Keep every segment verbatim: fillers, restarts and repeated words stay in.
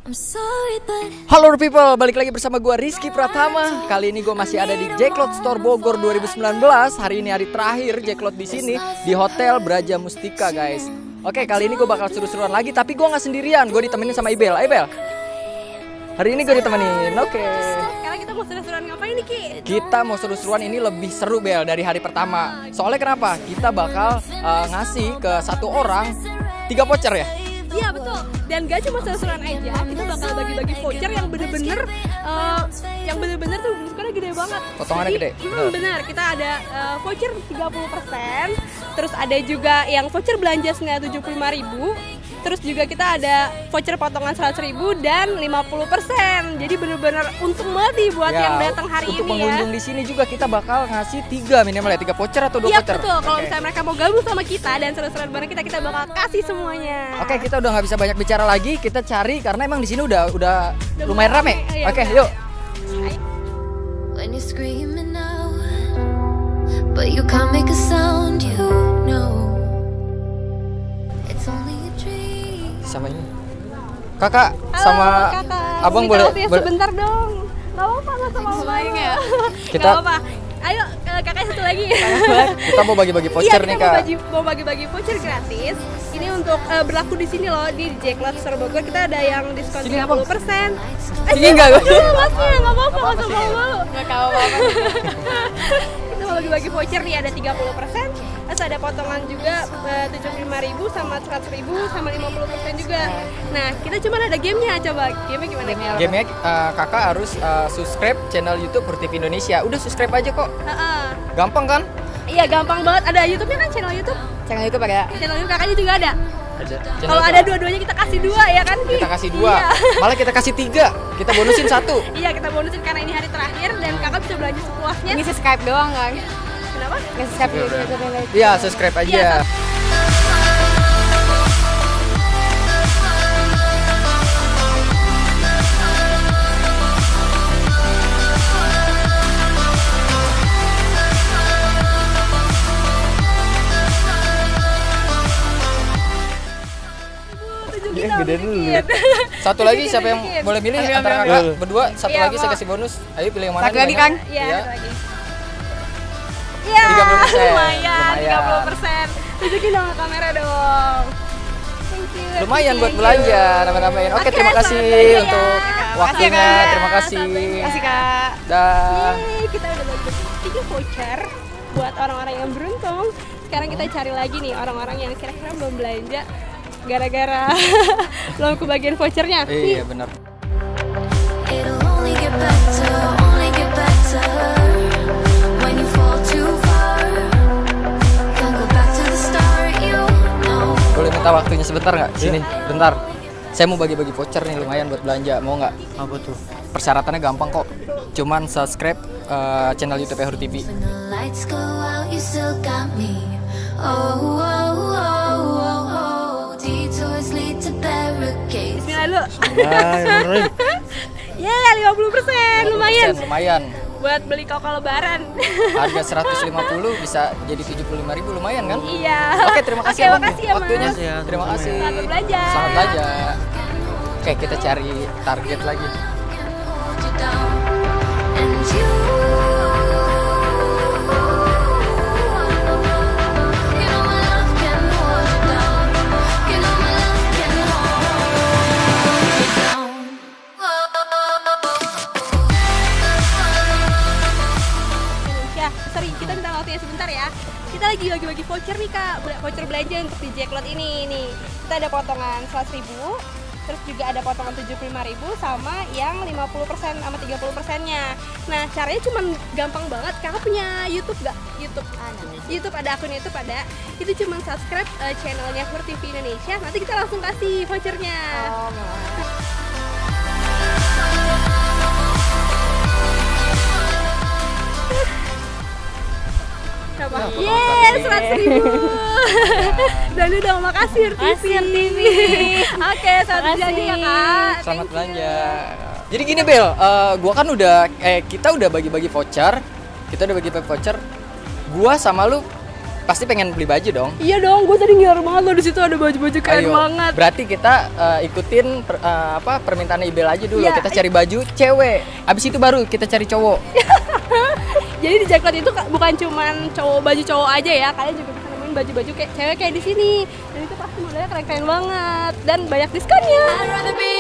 Halo people, balik lagi bersama gue Rizky Pratama. Kali ini gue masih ada di Jacklot Store Bogor dua ribu sembilan belas. Hari ini hari terakhir Jacklot di sini di Hotel Braja Mustika, guys. Oke, kali ini gue bakal seru-seruan lagi, tapi gue nggak sendirian. Gue ditemenin sama Ibel. Ibel, hari ini gue ditemenin. Oke. Sekarang kita mau seru-seruan ngapain nih, Ki? Kita mau seru-seruan ini lebih seru, Bel, dari hari pertama. Soalnya kenapa? Kita bakal uh, ngasih ke satu orang tiga voucher ya. Iya betul, dan gak cuma seru-seruan aja, kita bakal bagi-bagi voucher yang bener-bener uh, yang bener-bener tuh diskonnya gede banget. Potongannya gede? Hmm, bener, kita ada uh, voucher tiga puluh persen, terus ada juga yang voucher belanja senilai tujuh puluh lima ribu, terus juga kita ada voucher potongan seratus ribu dan lima puluh persen. Jadi bener-bener untung banget nih buat Ya, yang datang hari untuk ini ya. pengunjung di sini juga kita bakal ngasih tiga minimal ya, tiga voucher atau dua Iya voucher. betul, kalau Oke. misalnya mereka mau gabung sama kita dan seru-seruan bareng kita, kita bakal kasih semuanya. Oke, kita udah nggak bisa banyak bicara lagi, kita cari karena emang di sini udah udah Udah lumayan rame. rame, iya, Oke, benar. yuk. When you're screaming out, but you can't make a sound, you know it's only a dream. Sama ini. Kakak Halo, sama kakak. abang Minta boleh, waktunya boleh- sebentar dong. Gak apa-apa, gak sama abang ya. Kita- Gak apa-apa. Ayo, eh, kakaknya satu lagi. kita mau bagi-bagi Iya, voucher kita nih, mau Kak. bagi, mau bagi-bagi voucher gratis. Ini untuk eh, berlaku di sini loh, di Jacklot Store Bogor. Kita ada yang diskon Sini, tiga puluh persen. Eh, Sini enggak, sini dulu, masnya, gak apa-apa, gak usah malu-malu. Nggak tahu apa-apa. Kita mau bagi-bagi voucher nih, ada tiga puluh persen. Terus ada potongan juga eh, tujuh puluh lima ribu sama seratus ribu sama lima puluh persen juga. Nah, kita cuma ada gamenya, coba gamenya gimana? Game Gamenya uh, kakak harus uh, subscribe channel YouTube Hurtif Indonesia. Udah subscribe aja kok. Gampang kan? Iya, gampang banget. Ada YouTube-nya kan, channel YouTube. Channel YouTube ada. Channel YouTube kakaknya juga ada. Ada. Kalau ada dua-duanya kita kasih dua ya kan, Ki? Kita kasih dua. Iya. Malah kita kasih tiga. Kita bonusin satu. Iya, kita bonusin karena ini hari terakhir dan kakak bisa belanja sepuasnya. Ini subscribe doang kan? Kenapa? Nggak subscribe di YouTube yang lain. Iya, subscribe aja. Iya, Iya, gede dulu. Satu lagi siapa yang boleh milih Ambil, antara ambil, kakak ambil. berdua? Satu Iya, lagi saya mau. kasih bonus. Ayo pilih yang mana? Satu lagi bilangnya. kan? Iya, Iya. satu lagi. Iya, tiga puluh persen. lumayan, tiga puluh Lumayan. persen. Tunjukin dong ke kamera dong. Thank you. Lumayan buat thank you. belanja, nambah-nambahin. Oke, Oke, terima kasih selamat belanja ya. untuk Makasih waktunya. ya, Kak. Terima kasih. Sampai jumpa. Kasih Kak. Dah. Yeay, kita udah bagi tiga voucher buat orang-orang yang beruntung. Sekarang kita cari lagi nih orang-orang yang kira-kira belum belanja gara-gara belum kebagian vouchernya. Iya, benar. It'll only get better, only get better when you fall too far. Don't go back to the start, you know. Boleh minta waktunya sebentar nggak? Sini, bentar. Saya mau bagi-bagi voucher nih, lumayan buat belanja. Mau nggak? Apa tuh? Persyaratannya gampang kok. Cuman subscribe uh, channel YouTube Hurtif T V. When the lights go out, you still got me. Oh, oh, oh, oh, oh. Detours lead to barricades. Bismillah dulu. Nah, Ya, lima puluh persen, lumayan Lumayan. buat beli koko lebaran. Harga seratus lima puluh bisa jadi tujuh puluh lima ribu, lumayan kan? Iya. Oke, terima kasih Oke, Abang makasih ya, waktunya. Mas. Ya, Terima kasih. Selamat berbelanja. Selamat belanja. Oke, kita cari target lagi. Hold you down, and you. You know my love can hold you down. You know my love can hold you down. Ya, sorry, kita minta waktunya sebentar ya. Kita lagi bagi-bagi voucher nih, Kak. Bel- Voucher belanja untuk di Jacklot ini nih. Kita ada potongan seratus ribu, terus juga ada potongan tujuh puluh lima ribu sama yang lima puluh persen sama tiga puluh persennya. Nah, caranya cuma gampang banget. Kakak punya YouTube nggak? YouTube ada. YouTube ada, akun YouTube ada. Itu cuma subscribe eh, channelnya Hurtif Indonesia. Nanti kita langsung kasih vouchernya. Oh, mau. Berapa? Yeay, seratus ribu. Dan udah makasih Hurtif T V. Oke, selamat Makasih. belanja ya, Kak. Selamat Thank you. belanja. Jadi gini Bel, eh, gua kan udah eh kita udah bagi-bagi voucher. Kita udah bagi-bagi voucher. Gua sama lu pasti pengen beli baju dong. Iya dong, gue tadi ngiler banget loh, di situ ada baju-baju keren Ayo, banget. berarti kita uh, ikutin per, uh, apa permintaan Ibel aja dulu. Iya. Kita cari baju cewek. Abis itu baru kita cari cowok. Jadi di Jacklot itu ka- bukan cuman cowok baju cowok aja ya, kalian juga bisa nemuin baju-baju kayak cewek kayak di sini. Dan itu pasti modelnya keren-keren banget dan banyak diskonnya. I'd rather be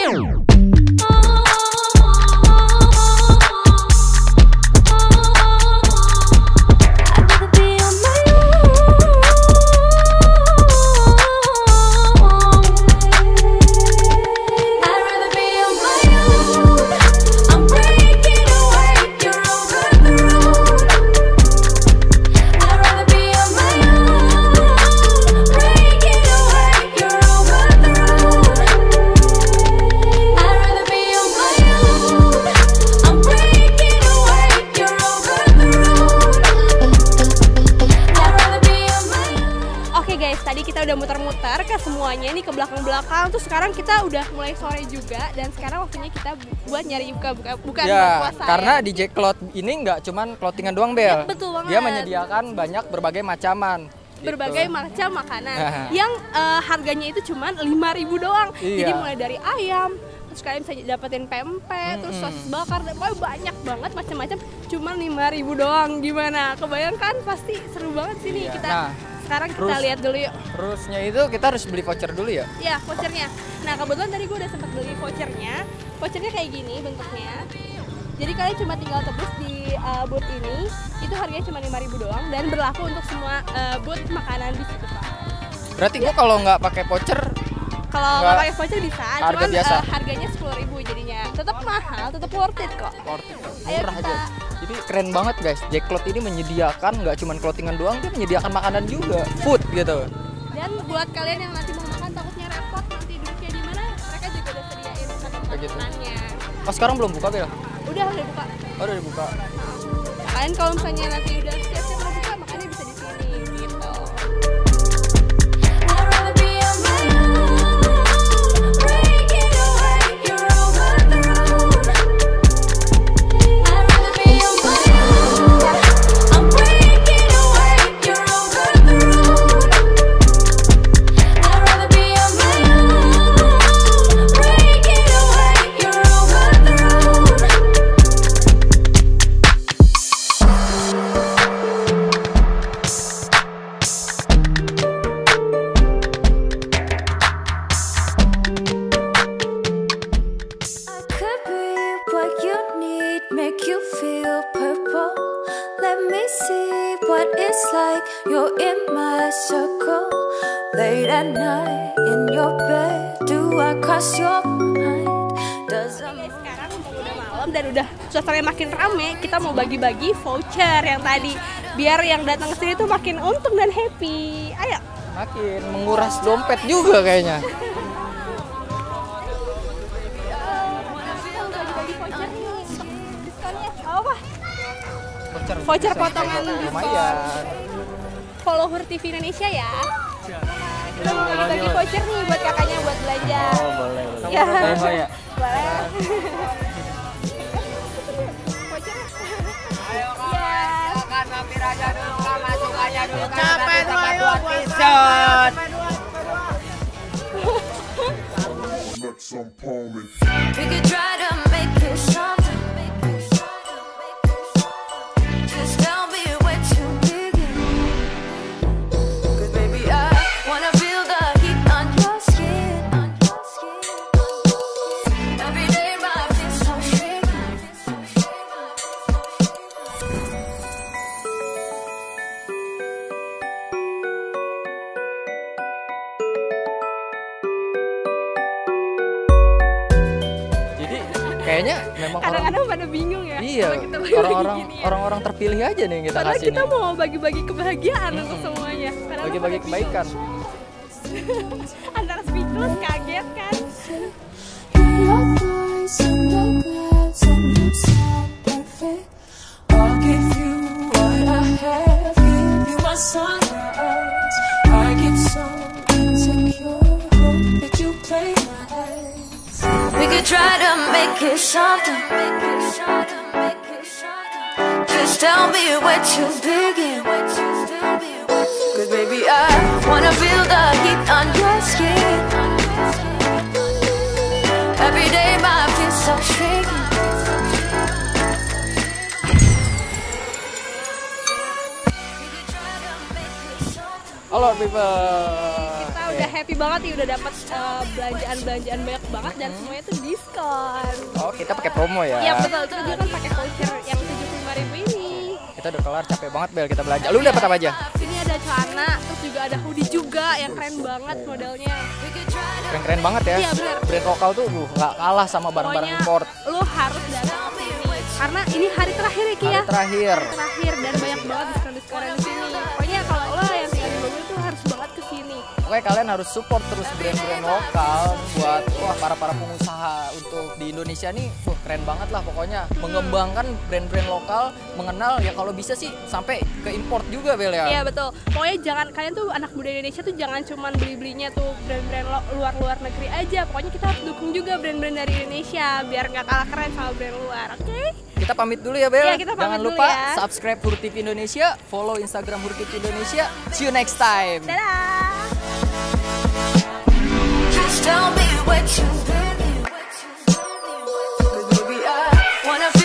tadi kita udah muter-muter ke semuanya nih, ke belakang-belakang. Terus sekarang kita udah mulai sore juga dan sekarang waktunya kita bu- buat nyari buka-buka bukan buat Ya, puasa. karena ya. di Jacklot ini nggak cuman clothingan doang, Bel. Ya, betul banget. Dia menyediakan banyak berbagai macaman. berbagai gitu. macam makanan yang eh, harganya itu cuman lima ribu doang. Iya. Jadi mulai dari ayam, terus kalian bisa dapetin pempek, terus sosis bakar, dan pokoknya banyak banget macam-macam cuman lima ribu doang. Gimana? Kebayangkan pasti seru banget sih nih Iya. kita. Nah, sekarang kita terus- lihat dulu yuk. Terusnya itu kita harus beli voucher dulu ya. Iya, vouchernya. Nah, kebetulan tadi gue udah sempat beli vouchernya. Vouchernya kayak gini bentuknya. Jadi kalian cuma tinggal tebus di uh, booth ini. Itu harganya cuma lima ribu doang dan berlaku untuk semua uh, booth makanan di situ, Pak. Berarti gua kalau nggak pakai voucher Kalau Nggak. nggak pakai voucher bisa, Harga cuman biasa. uh, harganya sepuluh ribu jadinya. Tetap mahal, tetap worth it kok. worth it, Ayo murah kita- aja. Jadi keren banget guys. Jacklot ini menyediakan nggak cuma clothingan doang, dia menyediakan makanan juga, food gitu. Dan buat kalian yang nanti mau makan takutnya repot nanti duduknya di mana, mereka juga udah sediain Kayak gitu. makanannya. Oh sekarang belum buka, Bel? Udah udah buka. Oh udah dibuka. Kalian kalau misalnya nanti udah siap-siap mau buka, makannya bisa di sini gitu. I'd rather be on my own, breaking away, you're overthrown. I'd rather be on my own, I'm breaking away, you're overthrown. I'd rather be on my own, breaking away, you're overthrown. I could be what you need, make you feel purple. Let me see what it's like. You're in my circle. Late at night in your bed, do I cross your mind? Does a Guys, sekarang mumpung udah malam dan udah suasananya makin rame, kita mau bagi-bagi voucher yang tadi biar yang datang ke sini tuh makin untung dan happy. Ayo. Makin menguras dompet juga kayaknya. Kita mau bagi-bagi voucher nih untuk diskonnya. Apa? Voucher, Voucher bisa potongan kayak diskon. lumayan. Follower T V Indonesia ya. Kita mau bagi-bagi voucher nih buat kakaknya buat belanja. Oh boleh, boleh. Ya. Boleh, Mbak, ya? Boleh. Voucher. Ayo kawan, Kan mampir aja dulu, kan masuk aja dulu, kan capek dapat dua t-shirt. We could try to make it something. Just tell me where to begin. 'Cause baby, I wanna feel the heat on your skin. Every day my feet so shaking. Jadi kayaknya memang orang kadang-kadang pada bingung ya. iya kalau kita bagi-bagi orang-orang gini ya. orang-orang terpilih aja nih yang kita Padahal kasih kita nih. mau bagi-bagi kebahagiaan untuk semuanya. Padahal Bagi-bagi pada bingung. kebaikan. Antara speechless, kaget kan. Your voice in the clouds and you sound perfect. I'll give you what I have, give you my sunrise. I get so insecure, hope that you play my hands. We could try to make it something. Just tell me where to begin. 'Cause Cause baby I wanna feel the heat on your skin. Every day my feels are shrinking. Halo people. Kita udah happy banget nih, udah dapat uh, belanjaan-belanjaan banyak banget dan semuanya tuh diskon. Oh, kita pakai promo ya? Iya betul, kita juga kan pakai voucher yang tujuh puluh lima ribu ini. Kita udah kelar, capek banget Bel kita belanja. Lu dapat apa aja? Ini ada celana, terus juga ada hoodie juga yang keren banget modelnya. Keren-keren banget ya. Iya, bener. Brand lokal tuh uh, nggak kalah sama barang-barang Pokoknya import. lu harus datang ke sini karena ini hari terakhir ya Ki ya. Hari terakhir. Hari terakhir dan banyak banget diskon-diskonan di sini. Pokoknya kalau lo yang tinggal di Bogor tuh harus banget ke sini. Oke, kalian harus support terus brand-brand lokal buat wah para-para pengusaha untuk di Indonesia nih. Wah, keren banget lah pokoknya. Mengembangkan brand-brand lokal, mengenal ya kalau bisa sih sampai ke import juga Bel ya. Iya betul. Pokoknya jangan, kalian tuh anak muda Indonesia tuh jangan cuman beli-belinya tuh brand-brand lo- luar-luar negeri aja. Pokoknya kita harus dukung juga brand-brand dari Indonesia biar nggak kalah keren sama brand luar. Oke? Kita pamit dulu ya Bel. Iya, kita pamit Jangan dulu lupa ya. subscribe Hurtif Indonesia, follow Instagram Hurtif Indonesia. See you next time. Dadah. Just tell me what you really, cause baby I wanna feel